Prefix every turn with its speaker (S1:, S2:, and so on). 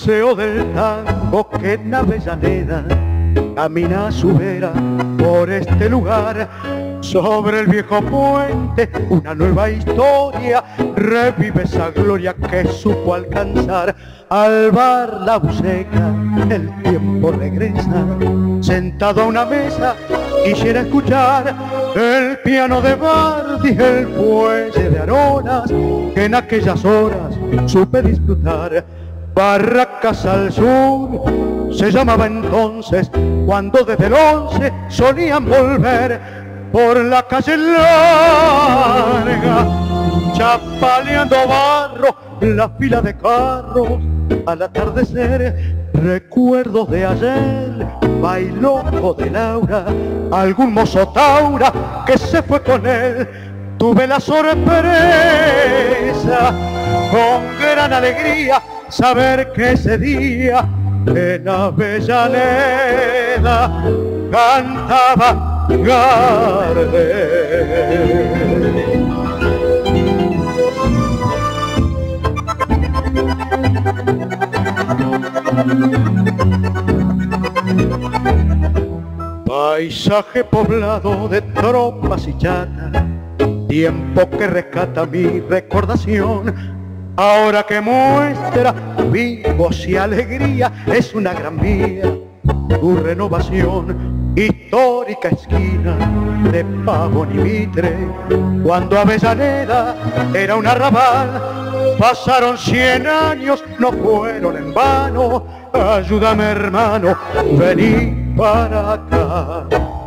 S1: paseo del tango que en Avellaneda camina a su vera por este lugar. Sobre el viejo puente una nueva historia revive esa gloria que supo alcanzar. Al bar La Buceca el tiempo regresa, sentado a una mesa quisiera escuchar el piano de Bardi, el fuelle de Aronas, que en aquellas horas supe disfrutar. Barracas al sur se llamaba entonces, cuando desde el 11 solían volver por la calle larga, chapaleando barro la fila de carros. Al atardecer, recuerdos de ayer, bailongo de Laura, algún mozo taura que se fue con él. Tuve la sorpresa, con gran alegría, saber que ese día en Avellaneda cantaba Gardel. Paisaje poblado de tropas y chatas, tiempo que rescata mi recordación. Ahora que muestra vivos y alegría, es una gran vía tu renovación. Histórica esquina de Pavón y Mitre, cuando Avellaneda era un arrabal. Pasaron 100 años, no fueron en vano. Ayúdame, hermano, vení para acá.